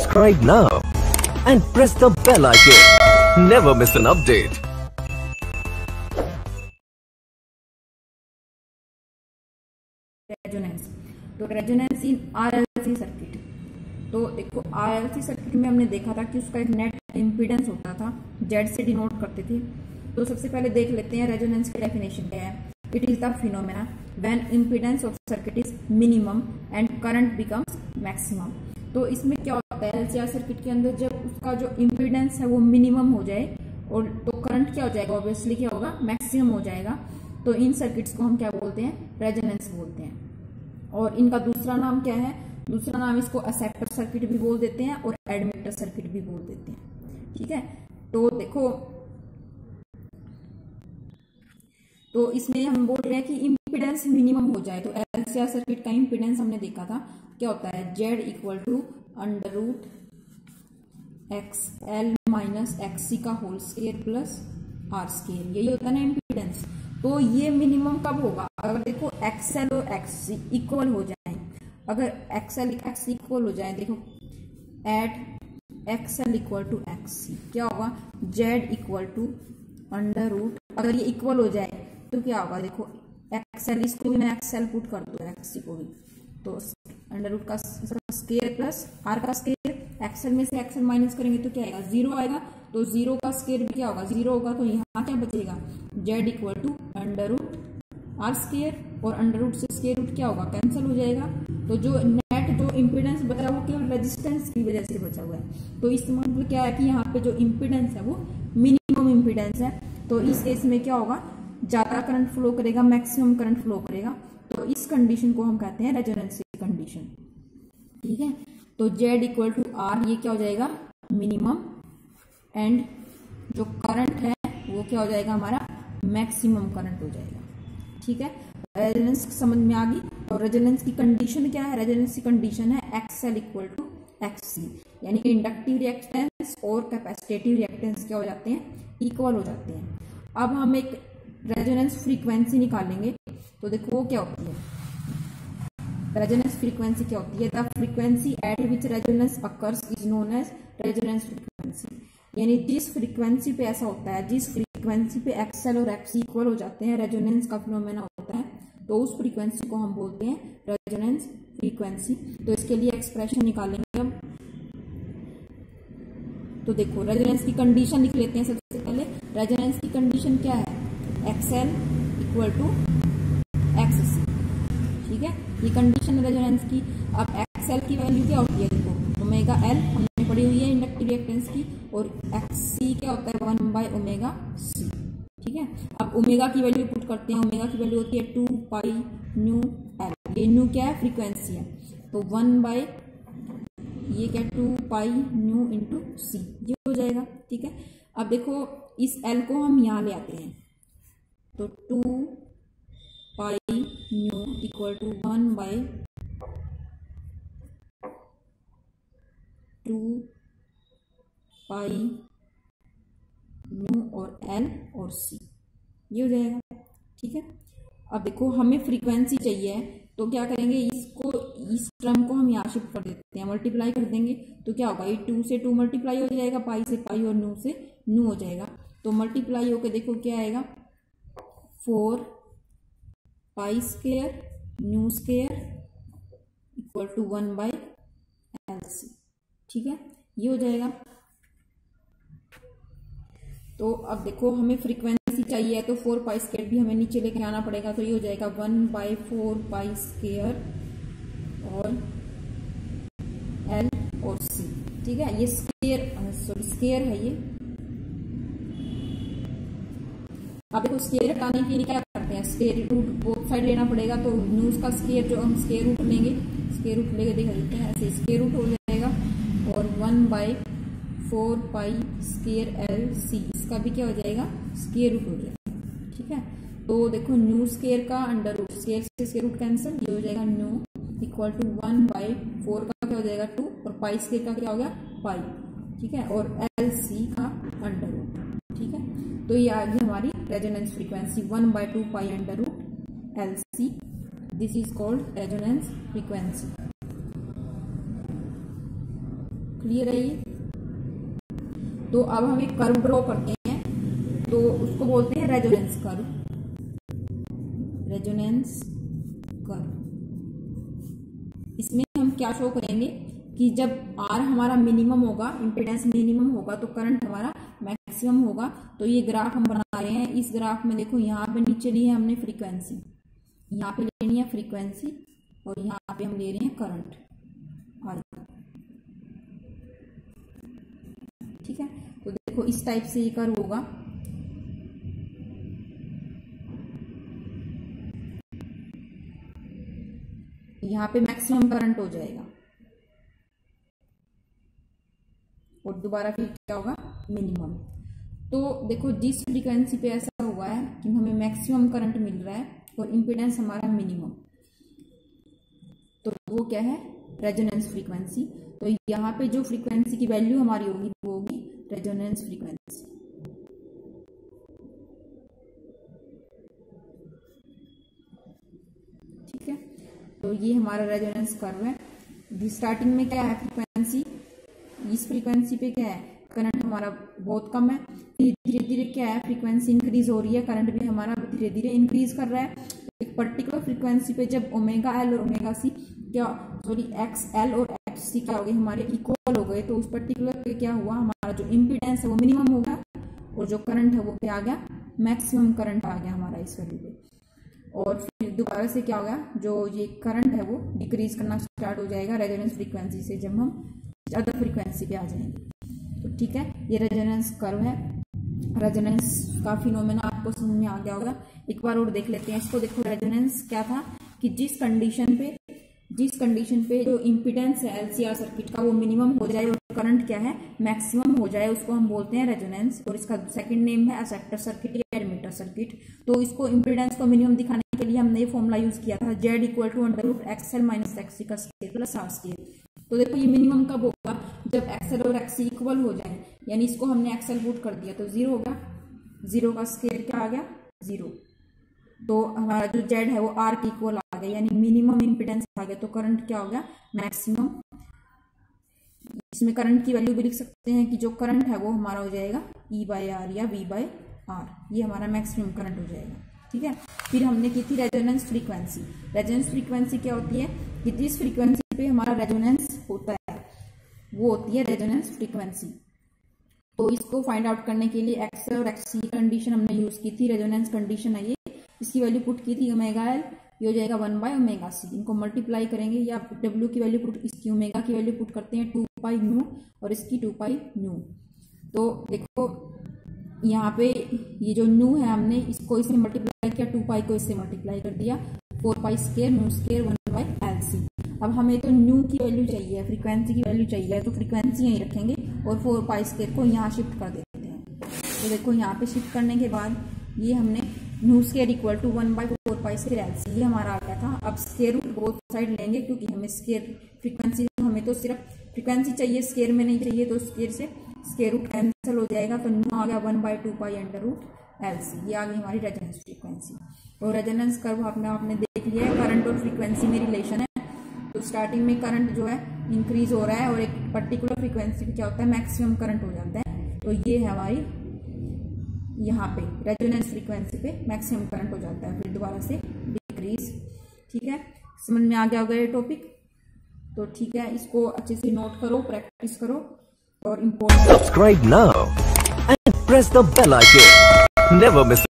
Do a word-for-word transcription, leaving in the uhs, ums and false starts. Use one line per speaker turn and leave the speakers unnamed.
Subscribe now and press the bell icon. Never miss an update.
Resonance तो resonance in RLC circuit. तो देखो RLC circuit में हमने देखा था कि उसका एक नेट इम्पीडेंस होता था, जेड से डिनोट करते थे। तो सबसे पहले देख लेते हैं रेजोनेंस की डेफिनेशन क्या है। It is the phenomena when impedance of circuit is minimum and current becomes maximum. तो इसमें क्या होता है, एलसीआर सर्किट के अंदर जब उसका जो इम्पीडेंस है वो मिनिमम हो जाए और तो करंट क्या हो जाएगा, ऑब्वियसली क्या होगा, मैक्सिमम हो जाएगा। तो इन सर्किट्स को हम क्या बोलते हैं, रेजोनेंस बोलते हैं। और इनका दूसरा नाम क्या है, दूसरा नाम इसको एक्सेप्टर सर्किट भी बोल देते हैं और एडमिटर सर्किट भी बोल देते हैं। ठीक है, तो देखो तो इसमें हम बोल रहे हैं कि इम्पीडेंस मिनिमम हो जाए। तो एलसीआर सर्किट का इम्पीडेंस हमने देखा था क्या होता है, Z equal to under root X L minus X C का whole square plus R square, यही होता है ना इम्पीडेंस। तो ये मिनिमम कब होगा, अगर देखो एक्सएल और एक्स सी इक्वल हो जाए। अगर एक्सएल एक्स इक्वल हो जाए, देखो at XL equal to X C क्या होगा, Z equal to under root, अगर ये इक्वल हो जाए तो क्या होगा, देखो एक्सएल इसको भी मैं एक्सएल पुट कर दूं एक्स सी को भी, तो अंडर रूट का स्केयर प्लस आर का स्केयर, एक्सएल में से एक्सएल माइनस करेंगे तो क्या आएगा, जीरो आएगा। तो जीरो का स्केयर भी क्या होगा, जीरो होगा। तो यहाँ क्या बचेगा, Z equal to under root R square, और अंडर रूट से स्केयर रूट क्या होगा, कैंसिल हो जाएगा। तो जो नेट जो इम्पीडेंस बचा वो केवल रेजिस्टेंस की वजह से बचा हुआ है। तो इस मतलब क्या है कि यहाँ पे जो इम्पीडेंस है वो मिनिमम इम्पीडेंस है। तो इस केस में क्या होगा, ज्यादा करंट फ्लो करेगा, मैक्सिमम करंट फ्लो करेगा। तो इस कंडीशन को हम कहते हैं रेजोनेंस कंडीशन। ठीक है, तो जेड इक्वल टू आर ये क्या हो जाएगा, मिनिमम, एंड जो करंट है वो क्या हो जाएगा, हमारा मैक्सिमम करंट हो जाएगा। ठीक है, रेजोनेंस समझ में आ गई। और रेजोनेंस की कंडीशन क्या है, रेजोनेंस की कंडीशन है एक्सएल इक्वल टू एक्ससी, यानी कि इंडक्टिव रिएक्टेंस और कैपेसिटेटिव रिएक्टेंस क्या हो जाते हैं, इक्वल हो जाते हैं। अब हम एक रेजोनेंस फ्रीक्वेंसी निकालेंगे। तो देखो वो क्या होती है, रेजोनेंस फ्रीक्वेंसी क्या होती है, the frequency at which resonance occurs is known as resonance frequency. यानी जिस फ्रीक्वेंसी पे ऐसा होता है, जिस फ्रीक्वेंसी पे एक्सएल और एक्ससी इक्वल हो जाते हैं, रेजोनेंस का फिनोमेना होता है, तो उस फ्रीक्वेंसी को हम बोलते हैं रेजोनेंस फ्रीक्वेंसी। तो इसके लिए एक्सप्रेशन निकालेंगे हम। तो देखो रेजोनेंस की कंडीशन लिख लेते हैं सबसे पहले। रेजोनेंस की कंडीशन क्या है, एक्सएल इक्वल टू एक्ससी। ठीक है, ये कंडीशन है रेजोनेंस की। अब एक्सएल की वैल्यू क्या होती है, देखो ओमेगा एल हमने पढ़ी हुई है इंडक्टिव रिएक्टेंस की, और एक्ससी क्या होता है, वन बाय ओमेगा सी। ठीक है, अब ओमेगा की वैल्यू पुट करते हैं। ओमेगा की वैल्यू होती है टू पाई न्यू एल। ये न्यू क्या है, फ्रीक्वेंसी है। तो वन बाय ये क्या, two pi nu into C, ये हो जाएगा। ठीक है, अब देखो इस एल को हम यहाँ ले आते हैं। तो two pi nu equal to one by two pi nu और एल और सी, ये हो जाएगा। ठीक है, अब देखो हमें फ्रीक्वेंसी चाहिए, तो क्या करेंगे, इसको इस टर्म को हम यहाँ शिफ्ट कर देते हैं, मल्टीप्लाई कर देंगे। तो क्या होगा, ये टू से टू मल्टीप्लाई हो जाएगा, पाई से पाई और न्यू से न्यू हो जाएगा। तो मल्टीप्लाई होकर देखो क्या आएगा, four pi square nu square equal to one by L C. ठीक है, ये हो जाएगा। तो अब देखो हमें फ्रीक्वेंसी चाहिए, तो फोर पाई स्केयर भी हमें नीचे लेके आना पड़ेगा। तो ये हो जाएगा one by four pi square और एल और सी। ठीक है, ये स्केयर सॉरी स्केयर है ये। अब देखो स्केयर हटाने के लिए क्या करते हैं, स्केयर रूट बोथ साइड लेना पड़ेगा। तो न्यूज का स्केयर जो हम स्केयर रूट लेंगे, स्केयर रूट लेके दिखा देते हैं, ऐसे स्केयर रूट हो जाएगा। और one by four pi square L C, इसका भी क्या हो जाएगा, स्केयर रूट हो जाएगा। ठीक है, तो देखो न्यू स्केयर का अंडर रूट, स्केयर से स्केयर रूट कैंसिल, ये हो जाएगा nu equal to one by four का क्या हो जाएगा टू, और पाई स्केयर का क्या हो गया पाई। ठीक है, और एल सी का अंडर रूट। ठीक है, तो ये आ गई हमारी resonance frequency one by two pi under root L C. This is called resonance frequency. Clear है ये। तो अब हम एक कर्व ड्रॉ करते हैं, तो उसको बोलते हैं रेजोनेंस कर्व, रेजोनेंस कर्व। इसमें हम क्या शो करेंगे कि जब आर हमारा मिनिमम होगा, इम्पीडेंस मिनिमम होगा, तो करंट हमारा मैक्सिमम होगा। तो ये ग्राफ हम बना रहे हैं। इस ग्राफ में देखो यहाँ पे नीचे ली है हमने फ्रीक्वेंसी, यहाँ पे लेनी है फ्रीक्वेंसी, और यहाँ पे हम ले रहे हैं करंट आर। ठीक है, तो देखो इस टाइप से ये कर्व होगा। यहाँ पे मैक्सिमम करंट हो जाएगा और दोबारा फिर क्या होगा, मिनिमम। तो देखो जिस फ्रीक्वेंसी पे ऐसा हुआ है कि हमें मैक्सिमम करंट मिल रहा है और इम्पीडेंस हमारा मिनिमम, तो वो क्या है, रेजोनेंस फ्रीक्वेंसी। तो यहाँ पे जो फ्रीक्वेंसी की वैल्यू हमारी होगी वो होगी रेजोनेंस फ्रीक्वेंसी। ठीक है, तो ये हमारा रेजोनेंस कर्व है। स्टार्टिंग में क्या है, फ्रीक्वेंसी, इस फ्रीक्वेंसी पे क्या है, करंट हमारा बहुत कम है। धीरे धीरे क्या है, फ्रीक्वेंसी इंक्रीज हो रही है, करंट भी हमारा धीरे धीरे इंक्रीज कर रहा है। एक पर्टिकुलर फ्रीक्वेंसी पे जब ओमेगा एल और ओमेगा सी क्या सॉरी एक्स एल और एक्स सी क्या हो गए, हमारे इक्वल हो गए, तो उस पर्टिकुलर पे क्या हुआ, हमारा जो इम्पीडेंस है वो मिनिमम हो गया और जो करंट है वो क्या आ गया, मैक्सिमम करंट आ गया हमारा इस वैल्यू पे। और फिर दोबारा से क्या होगा, जो ये करंट है वो डिक्रीज करना स्टार्ट हो जाएगा रेजोनेंस फ्रीक्वेंसी से, जब हम अदर फ्रीक्वेंसी पे आ जाएंगे। तो ठीक है, ये रेजोनेंस कर्व है। रेजोनेंस का फिनोमेना आपको समझ में आ गया होगा। एक बार और देख लेते हैं इसको। देखो रेजोनेंस क्या था कि जिस कंडीशन पे जिस कंडीशन पे जो इम्पीडेंस है एलसीआर सर्किट का वो मिनिमम हो जाए और करंट क्या है, मैक्सिमम हो जाए, उसको हम बोलते हैं रेजोनेंस। और इसका सेकंड नेम है एसेप्टर सर्किट या एडमिटर सर्किट। तो इसको इम्पीडेंस को मिनिमम दिखाने के लिए हमने ये फॉर्मूला यूज किया था, Z equal to under root XL minus XC का स्क्वायर प्लस आर स्क्वायर। तो देखो ये मिनिमम कब होगा, जब एक्सएल और एक्ससी इक्वल हो जाए, यानी इसको हमने एक्सएल पुट कर दिया तो जीरो होगा, जीरो का स्क्वायर क्या आ गया, जीरो। तो हमारा जो जेड है वो आर के इक्वल आ गया, यानी मिनिमम इम्पीडेंस आ गया। तो करंट क्या हो गया, मैक्सिमम। इसमें करंट की वैल्यू भी लिख सकते हैं कि जो करंट है वो हमारा हो जाएगा ई बाय आर या वी बाय आर, ये हमारा मैक्सिमम करंट हो जाएगा। ठीक है, फिर हमने की थी रेजोनेंस फ्रीक्वेंसी। रेजोनेंस फ्रीक्वेंसी क्या होती है कि जिस फ्रीक्वेंसी पे हमारा रेजोनेंस होता है वो होती है रेजोनेंस फ्रीक्वेंसी। तो इसको फाइंड आउट करने के लिए एक्सएल और एक्ससी कंडीशन हमने यूज की थी, रेजोनेंस कंडीशन है ये। इसकी वैल्यू पुट की थी ओमेगा एल, ये हो जाएगा वन बाय ओमेगा सी। इनको मल्टीप्लाई करेंगे, या डब्ल्यू की वैल्यू पुट, इसकी ओमेगा की वैल्यू पुट करते हैं टू पाई न्यू और इसकी टू पाई न्यू। तो देखो यहाँ पे ये जो न्यू है हमने इसको इससे मल्टीप्लाई किया, टू पाई को इससे मल्टीप्लाई कर दिया, four pi square nu square one by L C. अब हमें तो न्यू की वैल्यू चाहिए, फ्रीक्वेंसी की वैल्यू चाहिए, तो फ्रीक्वेंसी यहीं रखेंगे और फोर पाई स्केयर को यहाँ शिफ्ट कर देते हैं। तो देखो यहाँ पे शिफ्ट करने के बाद ये हमने nu square equal to one by four pi square L C, ये हमारा आ गया था। अब स्केयर रूट बोथ साइड लेंगे क्योंकि हमें स्केयर फ्रीक्वेंसी, हमें तो सिर्फ फ्रीक्वेंसी चाहिए, स्केयर में नहीं चाहिए, तो स्केयर से स्केयर रूट कैंसिल हो जाएगा। तो न्यू आ गया one by two pi under root L C, ये आ गई हमारी रेजोनेंस फ्रीक्वेंसी। और रेजोनेंस कर्व आपने आपने देख लिया है, करंट और फ्रीक्वेंसी में रिलेशन है। तो स्टार्टिंग में करंट जो है इंक्रीज हो रहा है और एक पर्टिकुलर फ्रीक्वेंसी पे क्या होता है, मैक्सिमम करंट हो जाता है। तो ये है हमारी यहाँ पे रेजोनेंस फ्रीक्वेंसी पे मैक्सिमम करंट हो जाता है, फिर दोबारा से डिक्रीज। ठीक है, समझ में आ गया होगा ये टॉपिक। तो ठीक है, इसको अच्छे से नोट करो, प्रैक्टिस करो और important.
Subscribe now and press the bell icon. Never miss